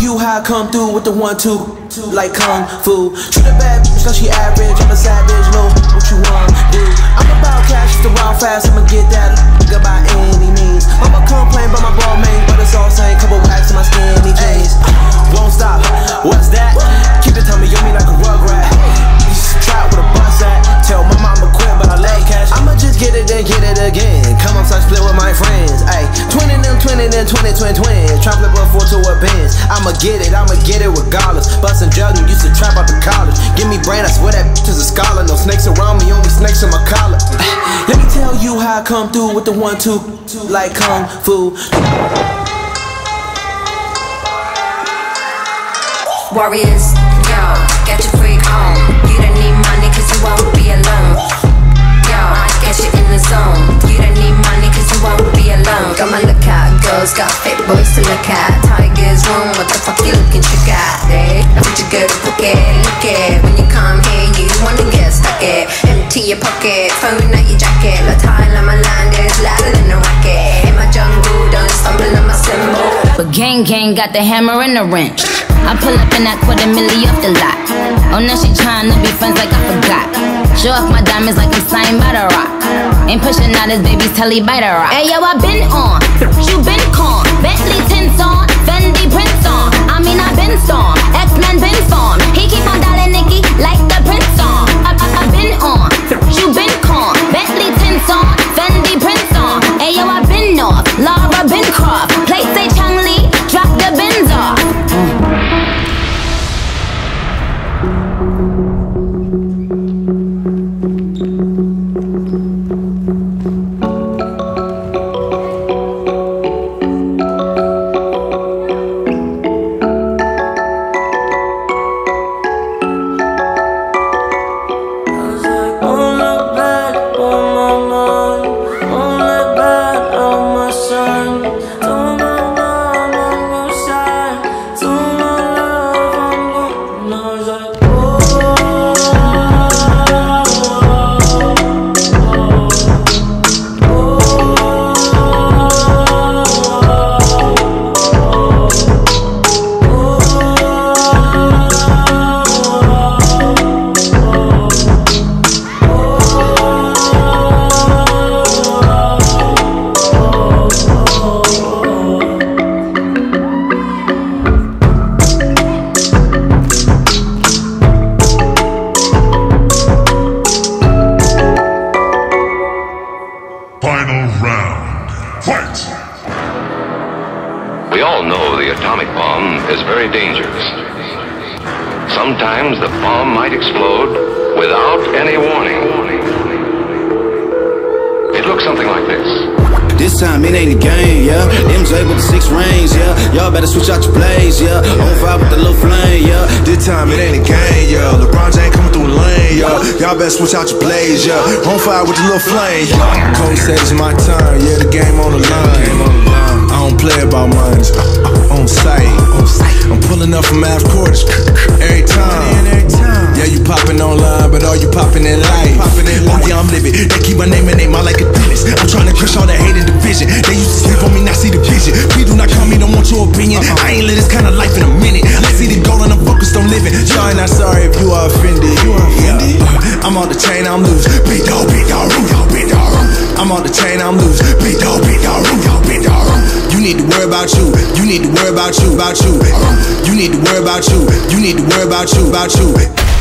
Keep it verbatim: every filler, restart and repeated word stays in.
you how I come through with the one two, like kung fu. Treat a bad bitch like she average, I'm a savage, no, what you want do? I'm about cash, just around fast, I'ma get that nigga by any means. I'ma complain about my ball main, but it's all same, couple wax in my skinny jeans. Won't stop, what's that? Keep it tummy, you me like a rugrat. Trap with a bus at, tell my mama quit, but I lay cash. I'ma just get it and get it again. Come outside, split with my friends. Ayy, twin them, twin them, twin twin twin. Try flip a four to a Benz. I'ma get it, I'ma get it regardless. Bustin' jugging, used to trap out the college. Give me brain, I swear that bitch is a scholar. No snakes around me, only snakes in my collar. Let me tell you how I come through with the one two, like kung fu. Warriors, yo, get your freak on. You don't need money cause you won't be alone. Yo, get you in the zone. You don't need money cause you won't be alone. Got my lookout, girls got fit boys to look at. Tigers room, what the fuck you looking trick at? Hey, I put your girl to look at, look at. When you come here, you wanna get stuck at. Empty your pocket, phone out your jacket. La tie on my land is louder than a racket. In my jungle, don't stumble on my symbol. But gang gang got the hammer and the wrench. I pull up in that quarter milli off the lot. Oh, now she tryna be friends like I forgot. Show off my diamonds like I'm signed by the rock. Ain't pushing out his baby's telly by the rock. Hey yo, I been on, you been con. Bentley tints on, Fendi prints on. I mean I been storm, X-Men been formed. He keep on dialing Nicki like the Prince on. I, I, I been on, you been con. Bentley tints on, Fendi prints on. Hey yo, I been off, Laura been Croft. Play say Chang Lee, drop the Benz off. Final round, fight! We all know the atomic bomb is very dangerous. Sometimes the bomb might explode without any warning. It looks something like this. This time it ain't a game, yeah. M J with the six rings, yeah. Y'all better switch out your plays, yeah. On fire with the little flame, yeah. This time it ain't a game, yeah. LeBron James coming through the lane, yeah. Y'all better switch out your plays, yeah. On fire with the little flame, yeah. Coach said it's my turn, yeah. The game on the line. I don't play about mines. On sight, I'm pulling up from half quarters every time. Yeah, you popping online, but all you popping in life. Oh yeah, I'm living. They keep my name and name out like a dentist. I'm trying to crush all that hate and division. They used to sleep on me, not see the vision. Please do not call me, don't want your opinion. I ain't live this kind of life in a minute. I see the goal and I'm focused on living. Y'all ain't not sorry if you are offended. You are offended? Yeah. I'm on the chain, I'm loose. Big dog, big dog, room, y'all, big dog, room. I'm on the chain, I'm loose. Big dog, big dog, room, y'all, big dog, room. You need to worry about you. You need to worry about you, about you. You need to worry about you. You need to worry about you, about you.